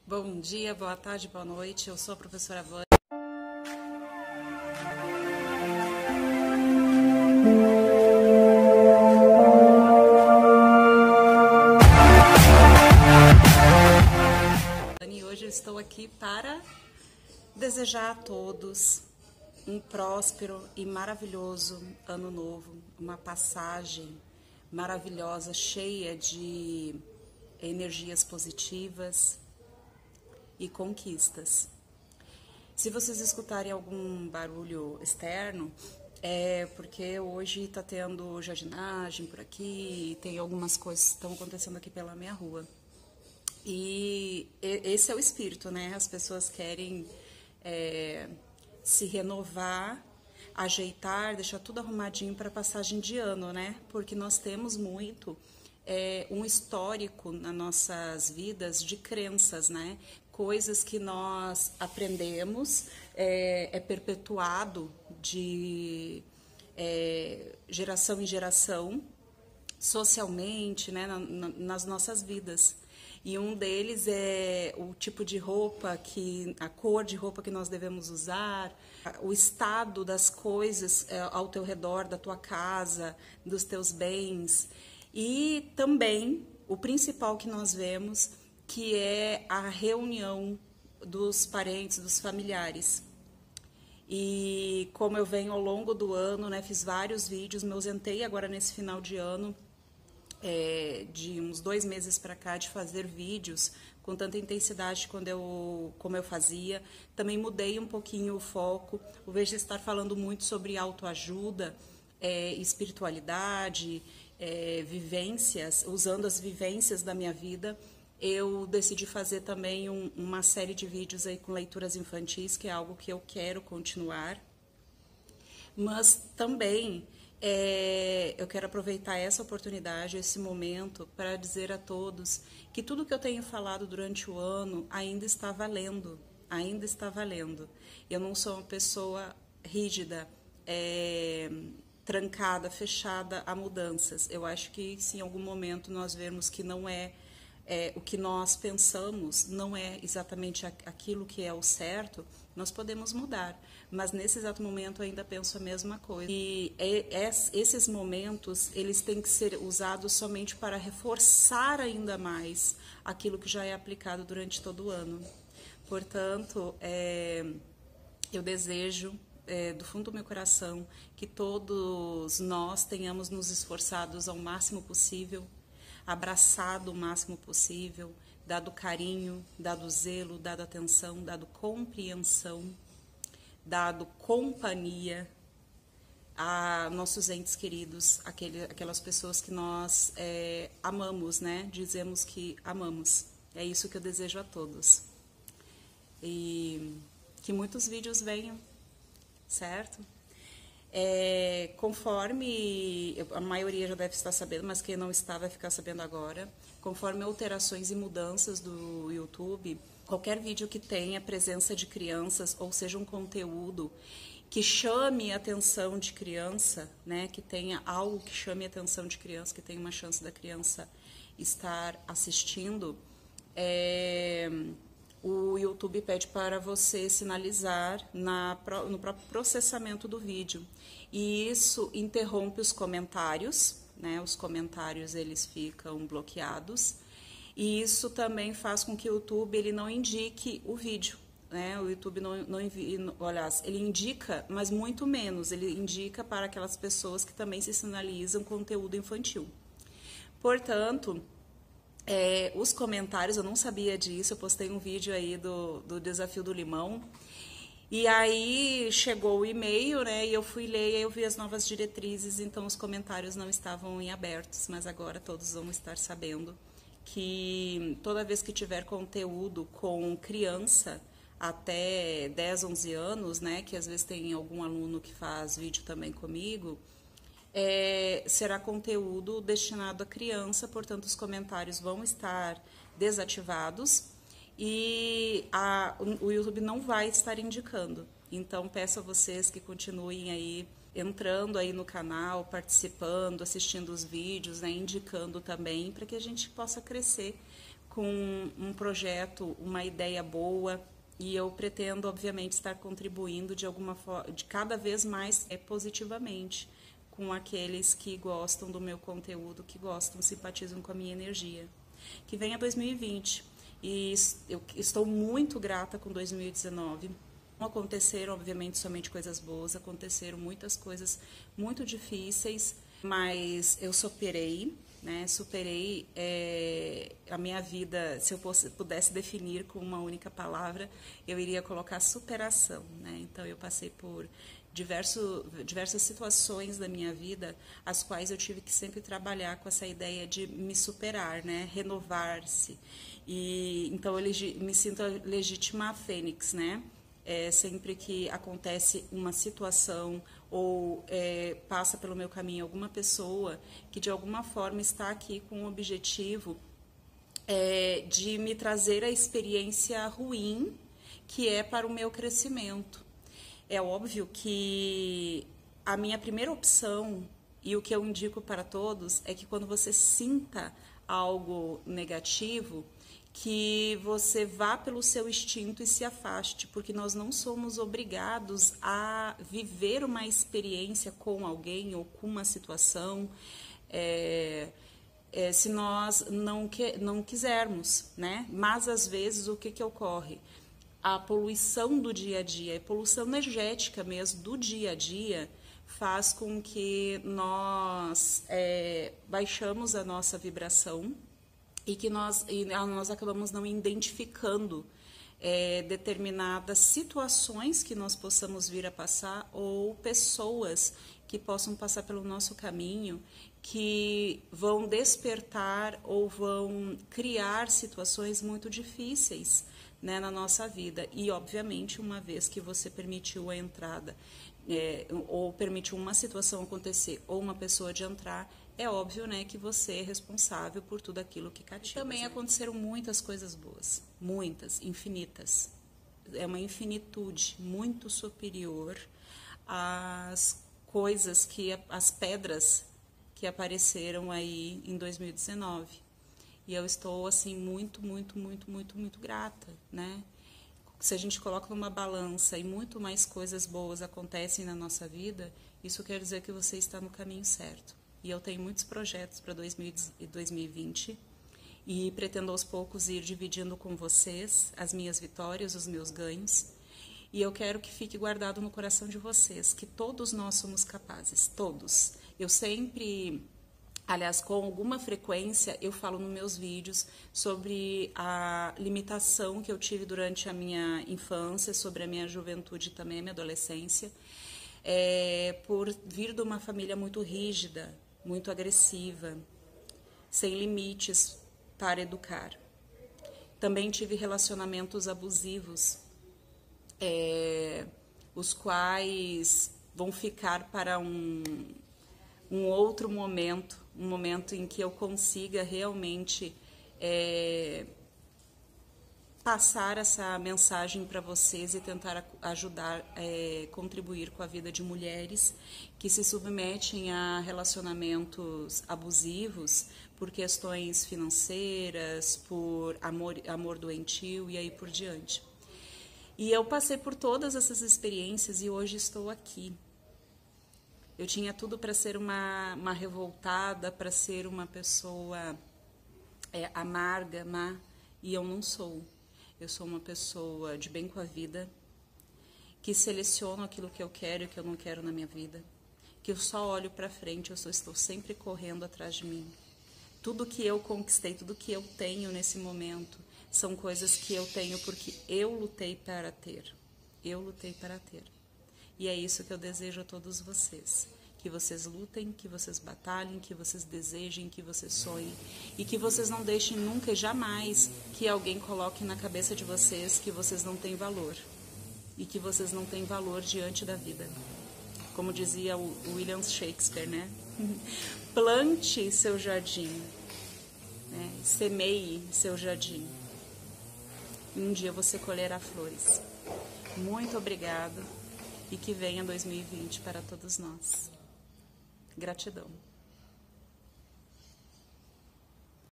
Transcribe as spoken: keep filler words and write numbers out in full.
Bom dia, boa tarde, boa noite. Eu sou a professora Vânia. E hoje eu estou aqui para desejar a todos um próspero e maravilhoso ano novo, uma passagem maravilhosa, cheia de energias positivas e conquistas. Se vocês escutarem algum barulho externo, é porque hoje está tendo jardinagem por aqui, tem algumas coisas que estão acontecendo aqui pela minha rua. E esse é o espírito, né? As pessoas querem é, se renovar, ajeitar, deixar tudo arrumadinho para passagem de ano, né? Porque nós temos muito é, um histórico nas nossas vidas de crenças, né? Coisas que nós aprendemos, é, é perpetuado de é, geração em geração, socialmente, né? Na, na, nas nossas vidas. E um deles é o tipo de roupa, que, a cor de roupa que nós devemos usar, o estado das coisas ao teu redor, da tua casa, dos teus bens. E também o principal que nós vemos, que é a reunião dos parentes, dos familiares. E como eu venho ao longo do ano, né, fiz vários vídeos, me ausentei agora nesse final de ano, É, de uns dois meses para cá, de fazer vídeos com tanta intensidade quando eu, como eu fazia. Também mudei um pouquinho o foco, ao invés de estar falando muito sobre autoajuda, é, espiritualidade, é, vivências, usando as vivências da minha vida, eu decidi fazer também um, uma série de vídeos aí com leituras infantis, que é algo que eu quero continuar. Mas também É, eu quero aproveitar essa oportunidade, esse momento, para dizer a todos que tudo que eu tenho falado durante o ano ainda está valendo, ainda está valendo. Eu não sou uma pessoa rígida, é, trancada, fechada a mudanças. Eu acho que se em algum momento nós vermos que não é, é o que nós pensamos, não é exatamente aquilo que é o certo, nós podemos mudar, mas nesse exato momento eu ainda penso a mesma coisa. E esses momentos, eles têm que ser usados somente para reforçar ainda mais aquilo que já é aplicado durante todo o ano. Portanto, é, eu desejo, é, do fundo do meu coração, que todos nós tenhamos nos esforçados ao máximo possível, abraçado o máximo possível, dado carinho, dado zelo, dado atenção, dado compreensão, dado companhia a nossos entes queridos, aquele, aquelas pessoas que nós é, amamos, né? Dizemos que amamos. É isso que eu desejo a todos. E que muitos vídeos venham, certo? É, conforme, a maioria já deve estar sabendo, mas quem não está vai ficar sabendo agora, conforme alterações e mudanças do YouTube, qualquer vídeo que tenha presença de crianças, ou seja, um conteúdo que chame a atenção de criança, né, que tenha algo que chame a atenção de criança, que tenha uma chance da criança estar assistindo, é, o YouTube pede para você sinalizar na, no próprio processamento do vídeo. E isso interrompe os comentários, né? Os comentários eles ficam bloqueados. E isso também faz com que o YouTube ele não indique o vídeo, né? O YouTube não, não envia, aliás, ele indica, mas muito menos. Ele indica para aquelas pessoas que também se sinalizam conteúdo infantil. Portanto, É, os comentários, eu não sabia disso, eu postei um vídeo aí do, do desafio do limão, e aí chegou o e-mail, né, e eu fui ler, e aí eu vi as novas diretrizes, então os comentários não estavam em abertos, mas agora todos vão estar sabendo que toda vez que tiver conteúdo com criança até dez, onze anos, né, que às vezes tem algum aluno que faz vídeo também comigo, É, será conteúdo destinado à criança, portanto os comentários vão estar desativados e a, o YouTube não vai estar indicando. Então peço a vocês que continuem aí entrando aí no canal, participando, assistindo os vídeos, né, indicando também, para que a gente possa crescer com um projeto, uma ideia boa, e eu pretendo, obviamente, estar contribuindo de alguma forma, de cada vez mais é, positivamente com aqueles que gostam do meu conteúdo, que gostam, simpatizam com a minha energia. Que venha dois mil e vinte, e eu estou muito grata com dois mil e dezenove. Não aconteceram, obviamente, somente coisas boas, aconteceram muitas coisas muito difíceis, mas eu superei, né? Superei é, a minha vida. Se eu pudesse definir com uma única palavra, eu iria colocar superação, né? Então, eu passei por diverso, diversas situações da minha vida, as quais eu tive que sempre trabalhar com essa ideia de me superar, né? Renovar-se. E então, eu me sinto legítima fênix, né? É, sempre que acontece uma situação ou é, passa pelo meu caminho alguma pessoa que de alguma forma está aqui com o objetivo é, de me trazer a experiência ruim que é para o meu crescimento. É óbvio que a minha primeira opção e o que eu indico para todos é que quando você sinta algo negativo, que você vá pelo seu instinto e se afaste, porque nós não somos obrigados a viver uma experiência com alguém ou com uma situação é, é, se nós não, que, não quisermos, né? Mas, às vezes, o que, que ocorre? A poluição do dia a dia, a poluição energética mesmo do dia a dia, faz com que nós é, baixamos a nossa vibração, e que nós, e nós acabamos não identificando é, determinadas situações que nós possamos vir a passar ou pessoas que possam passar pelo nosso caminho que vão despertar ou vão criar situações muito difíceis, né, na nossa vida. E, obviamente, uma vez que você permitiu a entrada é, ou permitiu uma situação acontecer ou uma pessoa de entrar, é óbvio, né, que você é responsável por tudo aquilo que cativa. Também aconteceram muitas coisas boas, muitas, infinitas. É uma infinitude muito superior às coisas que, as pedras que apareceram aí em dois mil e dezenove. E eu estou, assim, muito, muito, muito, muito, muito grata, né? Se a gente coloca numa balança e muito mais coisas boas acontecem na nossa vida, isso quer dizer que você está no caminho certo. E eu tenho muitos projetos para dois mil e vinte e pretendo aos poucos ir dividindo com vocês as minhas vitórias, os meus ganhos. E eu quero que fique guardado no coração de vocês, que todos nós somos capazes, todos. Eu sempre, aliás, com alguma frequência, eu falo nos meus vídeos sobre a limitação que eu tive durante a minha infância, sobre a minha juventude e também a minha adolescência, é, por vir de uma família muito rígida, muito agressiva, sem limites para educar. Também tive relacionamentos abusivos, é, os quais vão ficar para um, um outro momento, um momento em que eu consiga realmente é, passar essa mensagem para vocês e tentar ajudar, é, contribuir com a vida de mulheres que se submetem a relacionamentos abusivos por questões financeiras, por amor, amor doentio e aí por diante. E eu passei por todas essas experiências e hoje estou aqui. Eu tinha tudo para ser uma, uma revoltada, para ser uma pessoa é, amarga, má, e eu não sou. Eu sou uma pessoa de bem com a vida, que seleciono aquilo que eu quero e o que eu não quero na minha vida, que eu só olho para frente, eu só estou sempre correndo atrás de mim. Tudo que eu conquistei, tudo que eu tenho nesse momento, são coisas que eu tenho porque eu lutei para ter. Eu lutei para ter. E é isso que eu desejo a todos vocês. Que vocês lutem, que vocês batalhem, que vocês desejem, que vocês sonhem. E que vocês não deixem nunca e jamais que alguém coloque na cabeça de vocês que vocês não têm valor. E que vocês não têm valor diante da vida. Como dizia o William Shakespeare, né? Plante seu jardim. Né? Semeie seu jardim. E um dia você colherá flores. Muito obrigada. E que venha dois mil e vinte para todos nós. Gratidão.